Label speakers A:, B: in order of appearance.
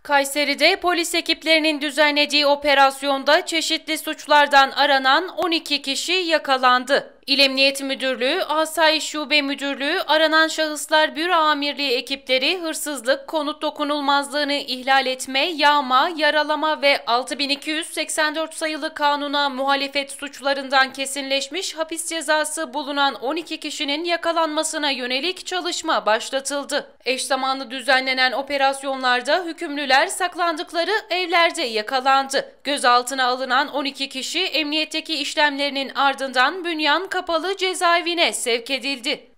A: Kayseri'de polis ekiplerinin düzenlediği operasyonda çeşitli suçlardan aranan 12 kişi yakalandı. İl Emniyet Müdürlüğü, Asayiş Şube Müdürlüğü, Aranan Şahıslar Büro Amirliği ekipleri hırsızlık, konut dokunulmazlığını ihlal etme, yağma, yaralama ve 6284 sayılı kanuna muhalefet suçlarından kesinleşmiş hapis cezası bulunan 12 kişinin yakalanmasına yönelik çalışma başlatıldı. Eş zamanlı düzenlenen operasyonlarda hükümlüler saklandıkları evlerde yakalandı. Gözaltına alınan 12 kişi emniyetteki işlemlerinin ardından Bünyan Kapalı Cezaevine sevk edildi.